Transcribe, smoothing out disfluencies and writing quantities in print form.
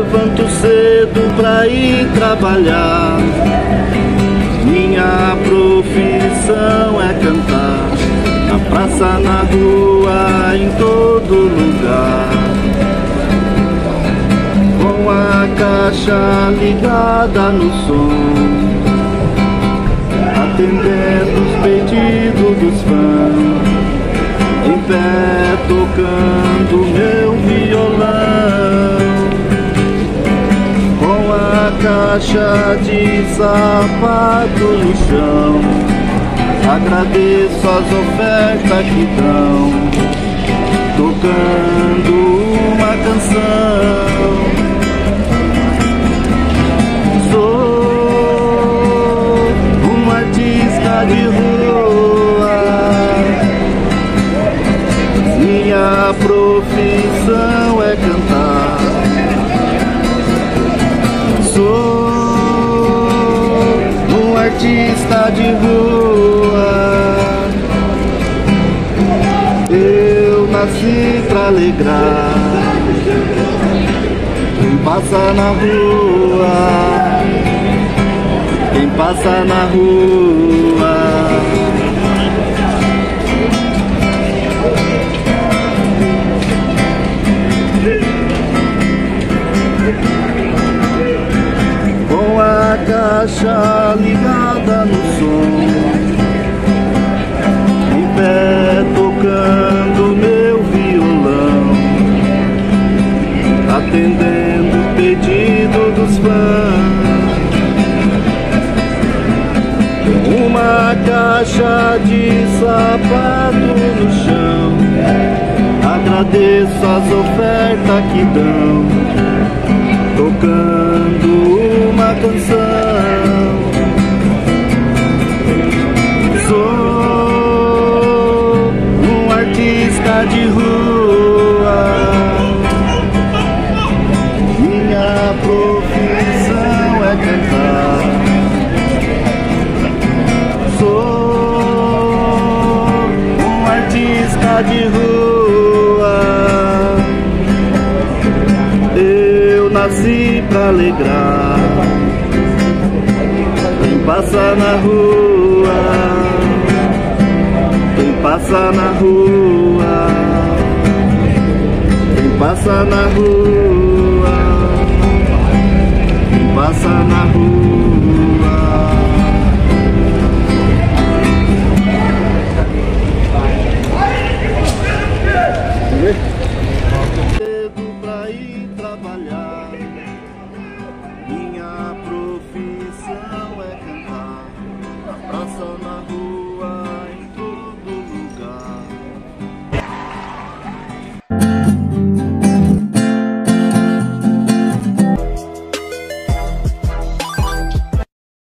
levanto cedo pra ir trabalhar. Minha profissão é cantar, na praça, na rua, em todo lugar. Com a caixa ligada no som, atendendo os pedidos dos fãs, em pé tocando meu violão. Com a caixa de sapato no chão, agradeço as ofertas que dão, tocando uma canção. De rua, minha profissão é cantar. Sou um artista de rua, eu nasci pra alegrar quem passa na rua, quem passa na rua. Com a caixa ligada no som, em pé tocando meu violão, atendendo o pedido dos fãs. Uma caixa de sapato no chão, agradeço as ofertas que dão, tocando uma canção. Sou um artista de rua, minha profissão é cantar. De rua, eu nasci pra alegrar quem passa na rua, quem passa na rua, quem passa na rua, quem passa na rua.